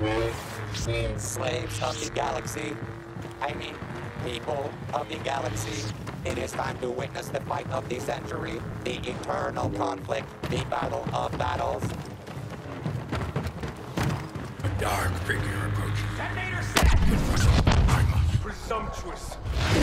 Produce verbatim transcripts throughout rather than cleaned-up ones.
Slaves of the galaxy. I mean, people of the galaxy. It is time to witness the fight of the century, the eternal conflict, the battle of battles. A dark figure approaches. Detonator set! I'm Presumptuous.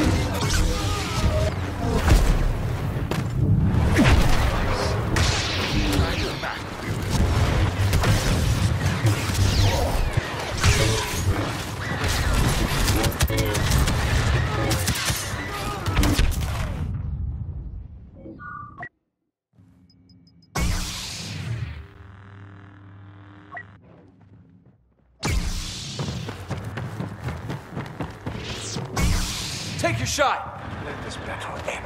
Take your shot! Let this battle end.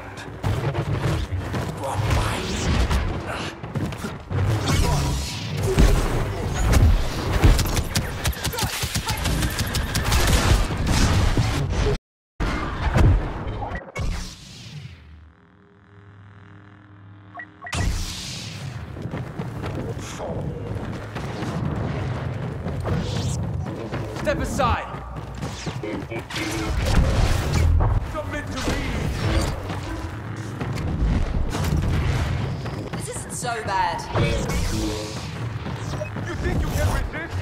Step aside! Submit to me! This isn't so bad. You think you can resist?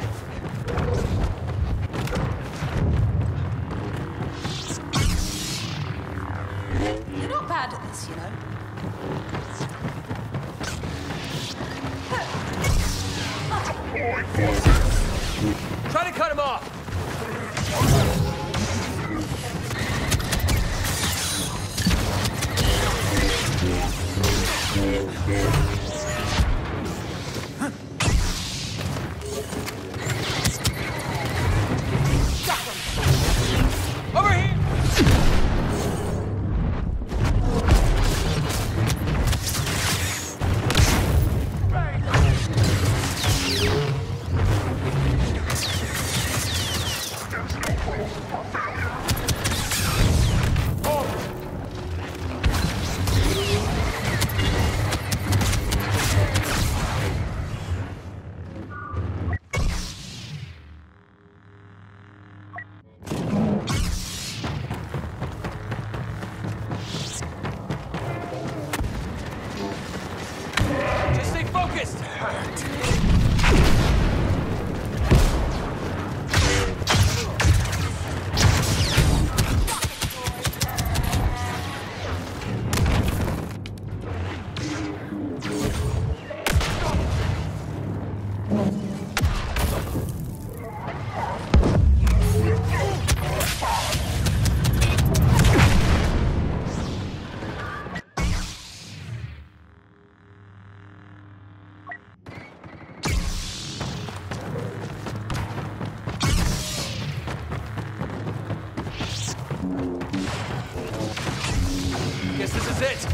You're not bad at this, you know. Try to cut him off! Over here! Just stay focused! Guess this is it!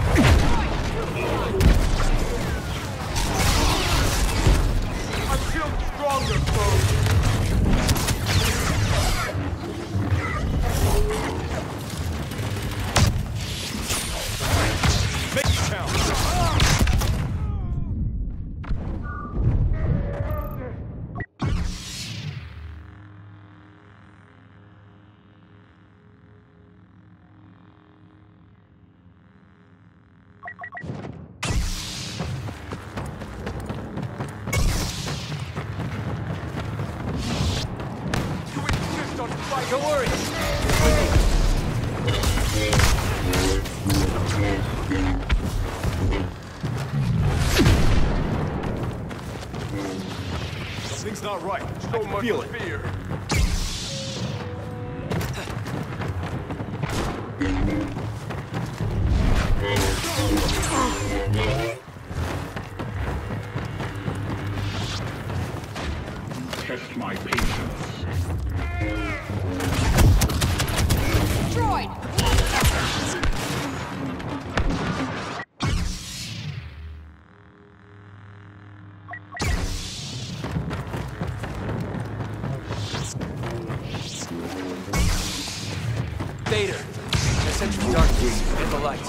I'm still stronger, folks! Make it count! You insist on fighting! Don't worry! Something's not right. So much feel it. fear. test my patience. Droid! Vader, I sent you darkness and the light.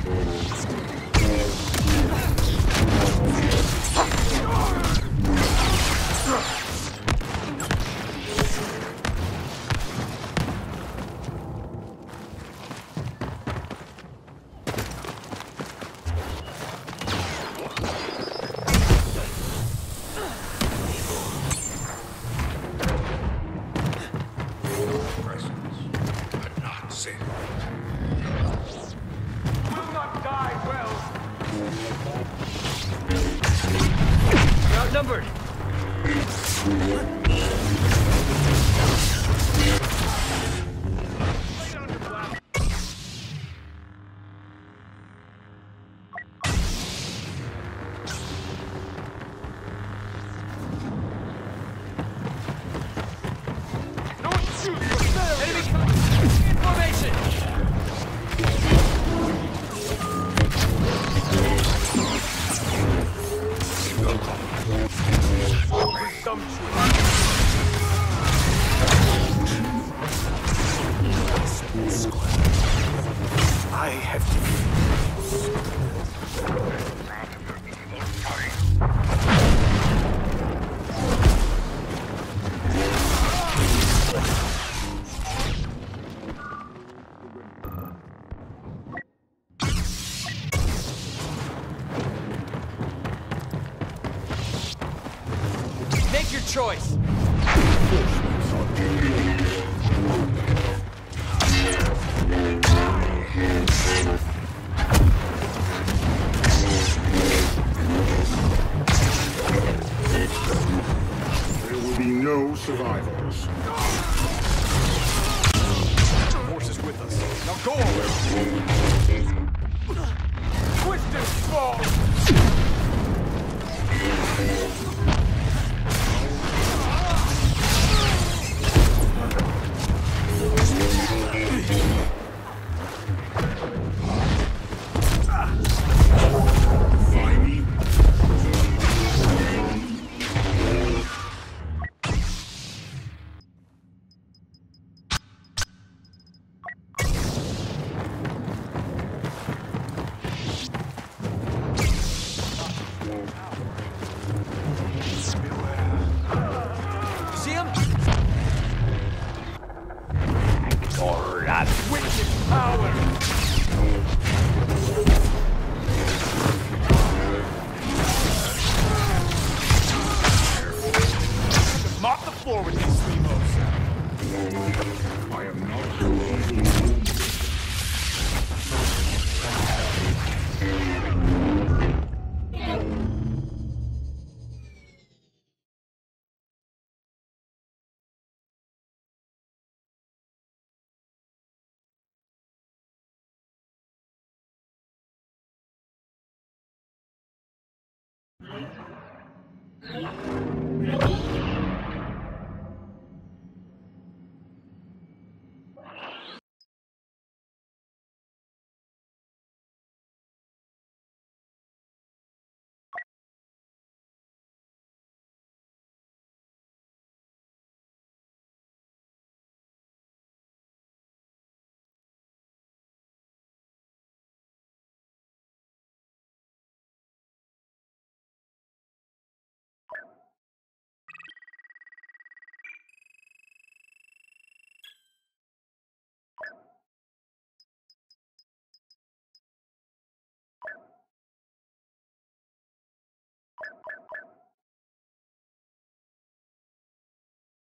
Outnumbered. I have Make your choice. There will be no survivors. Force is with us. Now go away. Twist and fall. See him? Wicked power. Mop the floor with these Limos. I am not alone. Thank you.